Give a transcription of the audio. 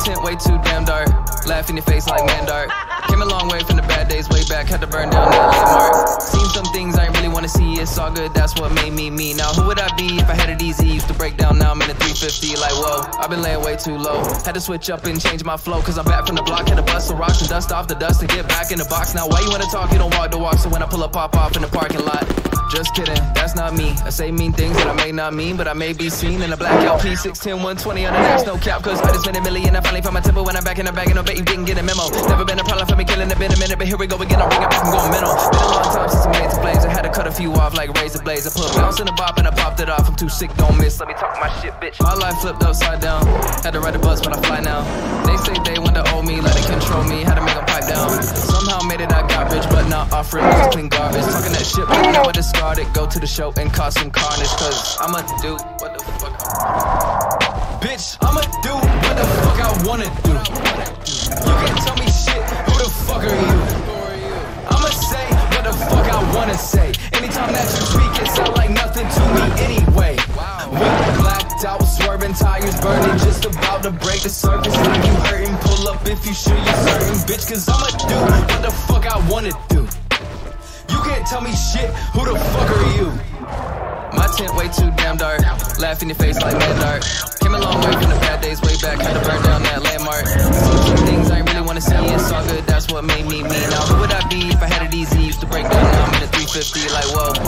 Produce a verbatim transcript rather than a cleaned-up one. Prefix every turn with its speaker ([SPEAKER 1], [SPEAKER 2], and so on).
[SPEAKER 1] tent way too damn dark. Laugh in your face like Mandark. Came a long way from the bad days way back. Had to burn down that landmark. Seen some things I ain't really wanna see. It's all good, that's what made me me. Now who would I be if I had it easy? Used to break down, now I'm in a three fifty. Like whoa, I've been laying way too low. Had to switch up and change my flow. Cause I'm back from the block. Had to bust some rocks and dust off the dust to get back in the box. Now why you wanna talk? You don't walk the walk. So when I pull up, pop off in the parking lot. Just kidding, that's not me. I say mean things that I may not mean, but I may be seen in a black L P six ten one twenty on the next no cap. Cause I just spent a million. I finally found my tempo when I'm back in the bag. And I bet you didn't get a memo. Never been a problem for me killing it, been a minute. But here we go again, I'll bring it back and go mental. Been a long time since I made some flames. I had to cut a few off like razor blades. I put a bounce in a bop and I popped it off. I'm too sick, don't miss. Let me talk my shit, bitch. My life flipped upside down. Had to ride a bus, but I fly now. They say they want to owe me, let it control me. Had to make them pipe down. Somehow made it, I got rich, but not offering just clean garbage. Talking that shit, but now I discard it. Go to the show and cause some carnage. Cause I'ma do what the fuck I Bitch, I'ma do what the fuck I wanna do. You can't tell me shit, who the fuck are you? I'ma say what the fuck I wanna say. Anytime that you speak, it sound like nothing to me anyway. Window blacked out, swerving, tires burning, just about to break the surface. Like you hurting, pull up if you sure you're certain, bitch. Cause I'ma do what the fuck I wanna do. You can't tell me shit, who the fuck are you? My tent way too damn dark. Laugh in your face like Mandark. Came a long way from the bad days way back. Had to burn down that landmark. Some things I ain't really wanna see. It's all good, that's what made me me. Now who would I be if I had it easy? Used to break down, now I'm in a three fifty. Like whoa,